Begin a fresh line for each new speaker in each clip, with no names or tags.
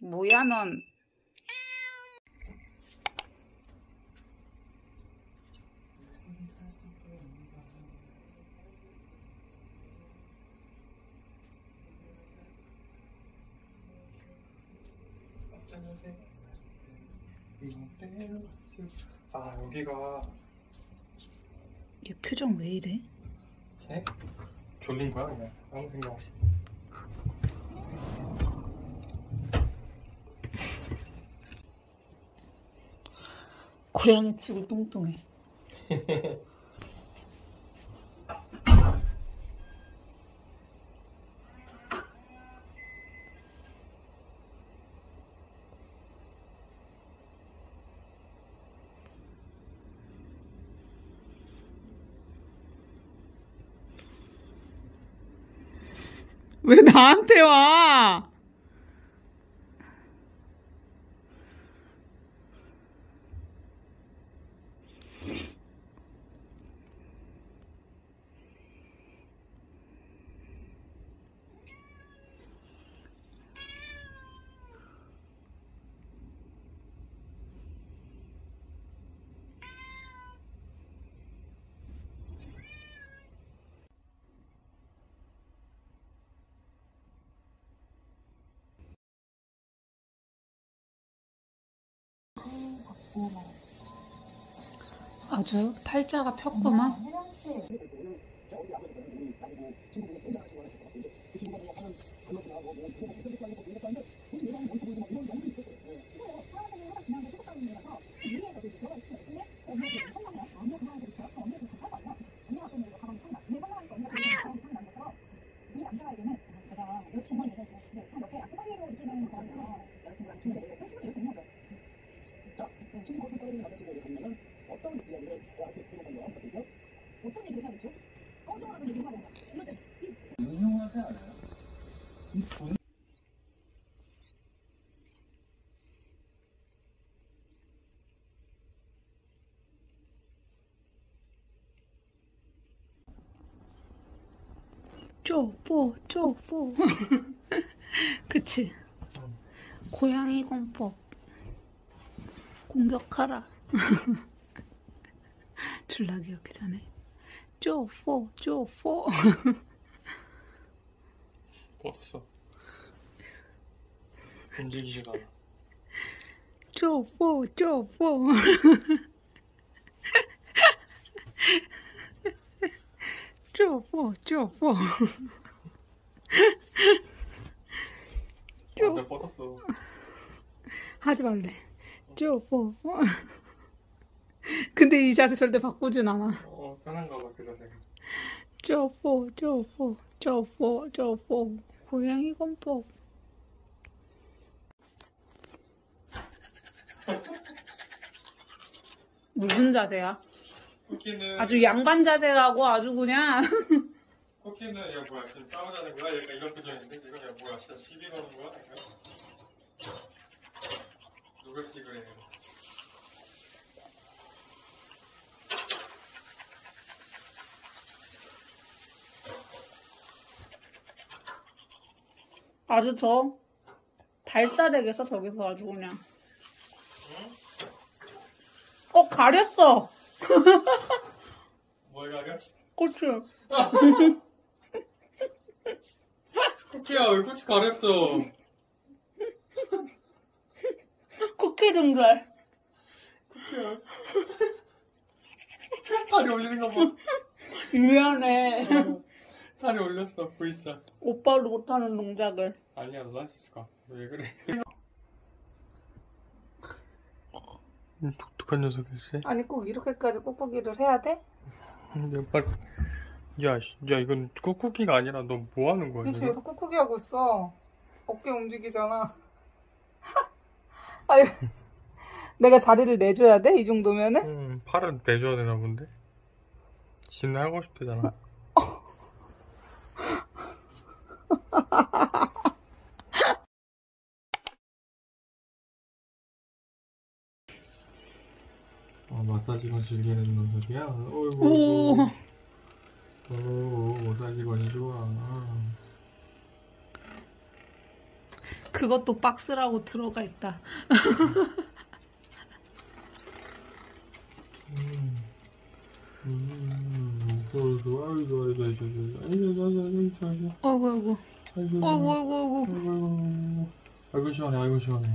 뭐야 넌?
아 여기가
얘 표정 왜 이래?
걔? 졸린 거야 그냥 아무 생각 없이.
고양이 치고 뚱뚱해. 왜 나한테 와? 아주 팔자가 폈구만.
유명하지 않아요? 이 돈?
쪼뽀 그치? 고양이 공법 공격하라. 졸라 기억해 자네. 쪼뽀
뻗었어. 움직이지가 않아.
쪼뽀
완전 뻗었어.
하지 말래. 쪼뽀. 근데 이 자세 절대 바꾸진 않아.
편한가 봐 그 자세가.
쪼뽀 고양이 공법. 무슨 자세야?
쿠키는
아주 양반 자세라고 아주 그냥.
쿠키는 야 뭐야 지금 싸우자는 거야? 약간 이런 표정인데 지금 야 뭐야 진짜 시비 거는 거야? 약간? 누굴지 그래.
아주 저 발사대겠어 저기서 아주 그냥. 가렸어.
뭘 가려?
고추.
쿠키야 왜 고추 가렸어?
쿠키 등살.
쿠키야 다리 올리는 거 봐.
미안해.
다리 올렸어 보이시죠?
오빠도 못하는 동작을.
아니야 너 할 수 있을까? 왜 그래? 독특한 녀석이지?
아니 꼭 이렇게까지 꾹꾹이를 해야 돼?
야 이건 꾹꾹이가 아니라 너 뭐 하는 거야?
그치 여기서 꾹꾹이 하고 있어. 어깨 움직이잖아. 아유, 내가 자리를 내줘야 돼? 이 정도면은?
팔을 내줘야 되나 본데? 지는 하고 싶대잖아. 마사지건 즐기는 녀석이야?
오.
마사지건이 좋아.
그것도 박스라고 들어가 있다.
좋아. 아이고.
어이구.
아이고 시원해. 아이고 시원해.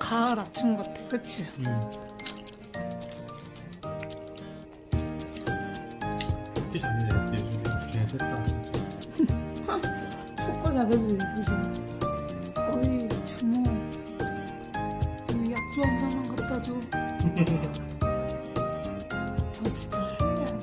가을 아침 같아, 그치?
티 잘해. 요즘 괜찮다.
속과 자세도 예쁘시네. 어이, 주모. 이 약주 한 잔만 갖다 줘. 저 진짜 할래야지.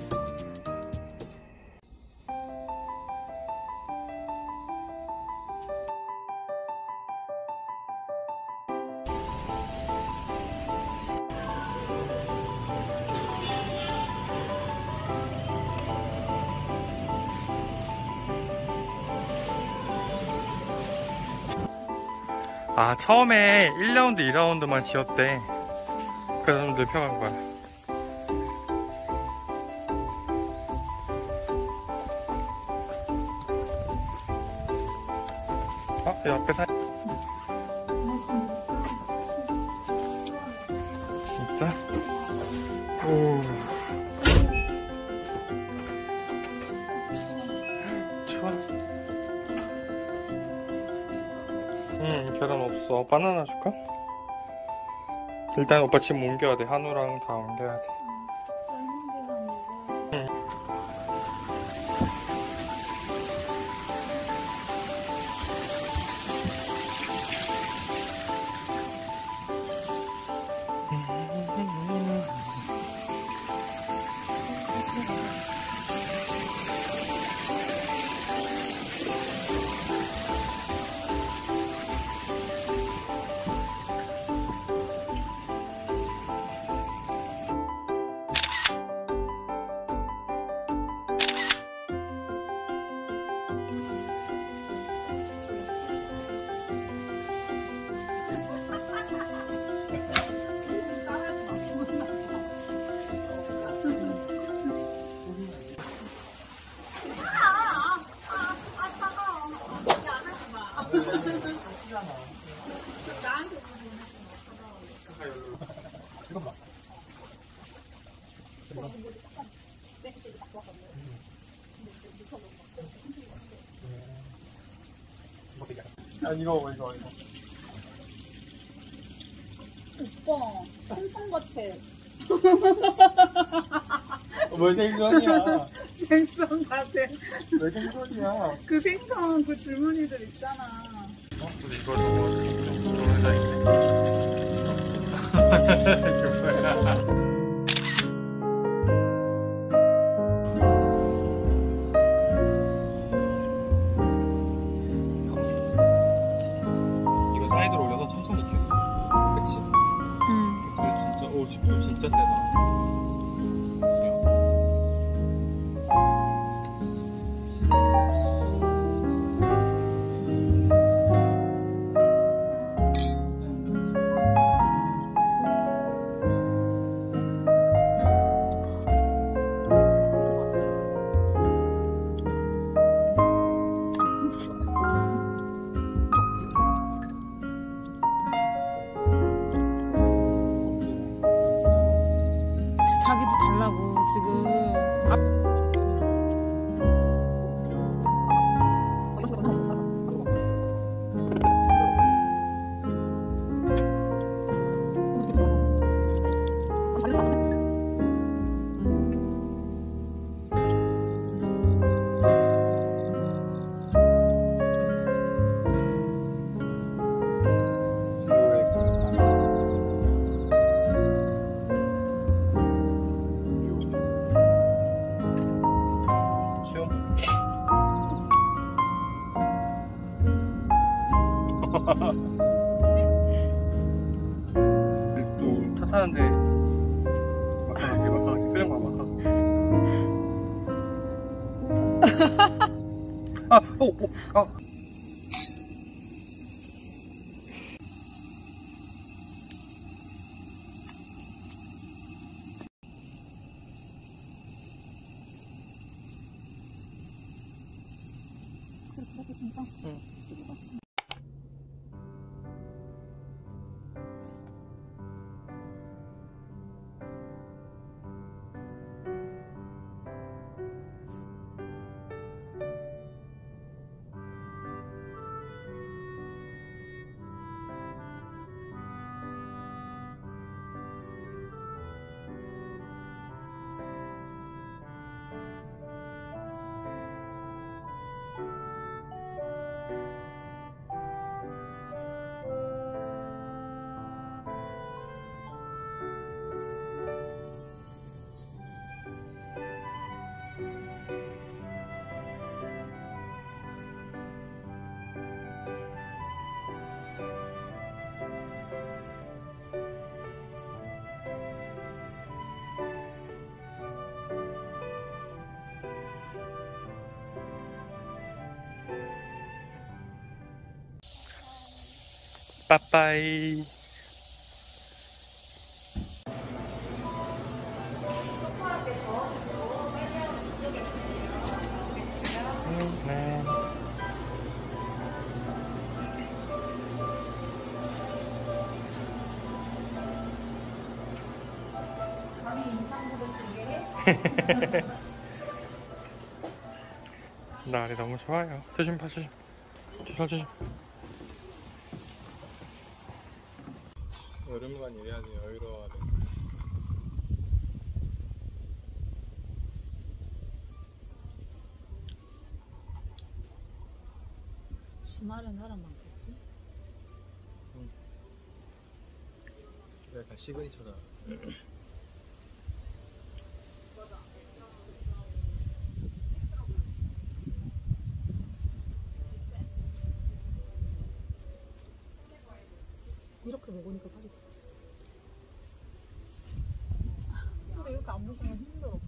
아, 처음에 1라운드, 2라운드만 지었대. 그래서 좀 넓혀간 거야. 그 앞에 진짜? 오. 좋아. 계란 없어. 바나나 줄까? 일단 오빠 지금 옮겨야 돼. 한우랑 다 옮겨야 돼. 아, 이거.
오빠, 생선 같아.
왜 생선이야?
생선 같아.
왜 생선이야?
그 생선 그 줄무늬들 있잖아.
근데 이거 좀 돌아다 있네. 이거 사이드로 올려서 천천히 키워. 그치? 불 진짜, 오, 불 진짜 세다.
자기도 달라고 지금.
또 차 타는데 막상 끌려가 막. 빠빠이. 네. 날이 너무 좋아요. 조심 봐, 조심. 조심. 여름만 이래야지 여유로워야 돼.
주말엔 사람 많겠지?
응. 약간 시그니처다.
이렇게 먹으니까 살이 쪄. 근데 이렇게 안 먹으면 힘들어.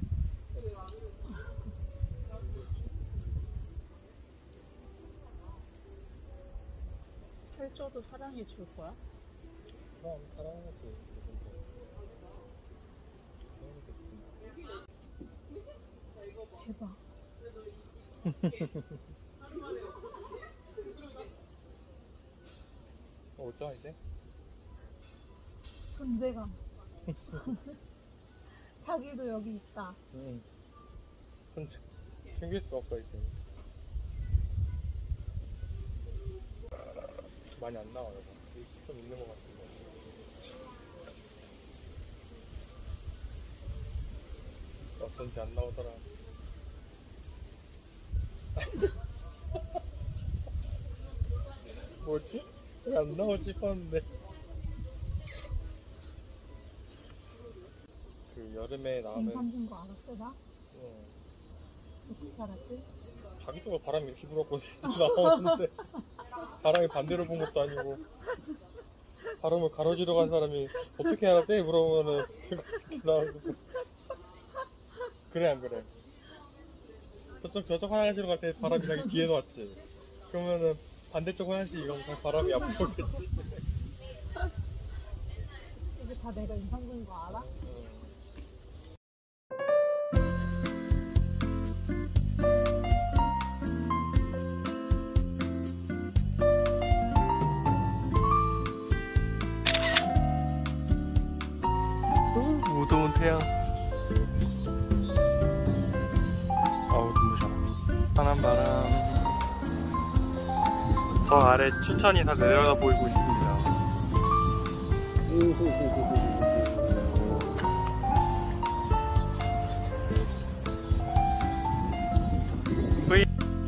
살쪄도 사랑해 줄 거야?
그럼 사랑하지.
대박.
오자 이제?
존재감. 자기도 여기 있다.
응. 챙길 수 없어 이제. 많이 안 나와요. 좀 있는 것 같은데. 어쩐지 안 나오더라. 뭐지? 왜 안 나오지 싶었는데. 그 여름에 나오는.
임산부인 거 알았어 나?
응.
어떻게 알았지?
자기 쪽으로 바람이 이렇게 불었고 나오는데 바람이 반대로 분 것도 아니고 바람을 가로지르 간 사람이 어떻게 알았대? 물어보면은 이렇게 나오고. 그래 안 그래? 저쪽 화장실 갈 때 바람이 자기 뒤에 왔지. 그러면은 반대쪽 화장실 이건 다 바람이 앞으로 오겠지.
이게 다 내가 임산부인 거 알아?
무더운 태양. 어우 눈부셔. 환한 바람. 저 아래 춘천이 다 내려다 보이고 있습니다. 뿌이.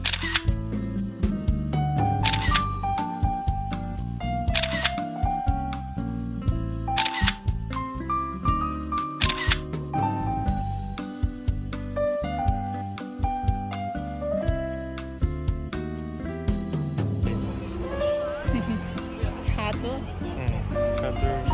자두?
응, 자두.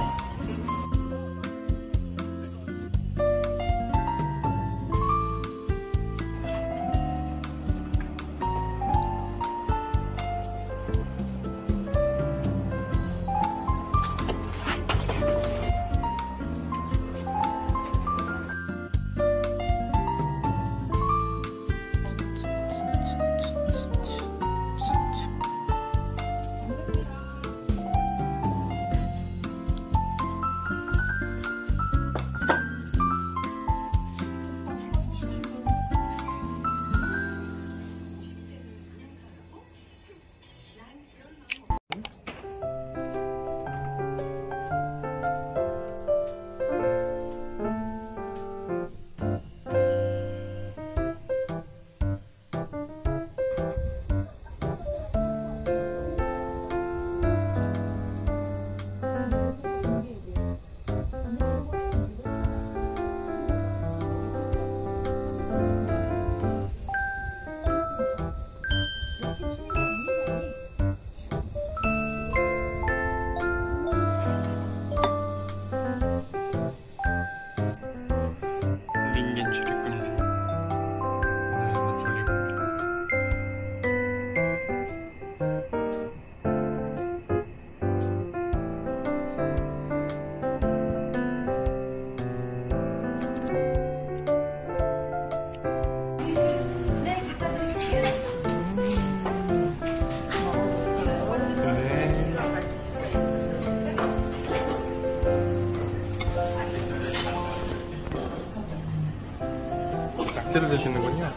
낙지를 드시는군요.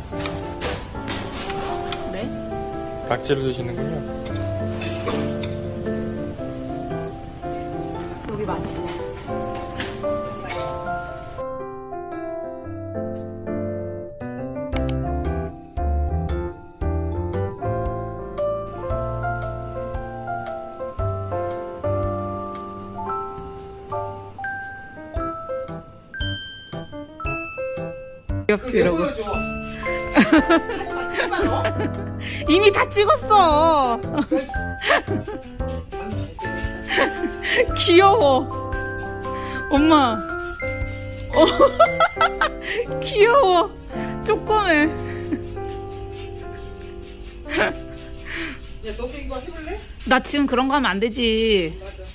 네?
낙지를 드시는군요.
여기 맛있어. 귀엽지 이러고. 이미 다 찍었어. 귀여워. 엄마. 귀여워. 조그매.
야, 너도 이거 해볼래?
나 지금 그런 거 하면 안 되지.
맞아.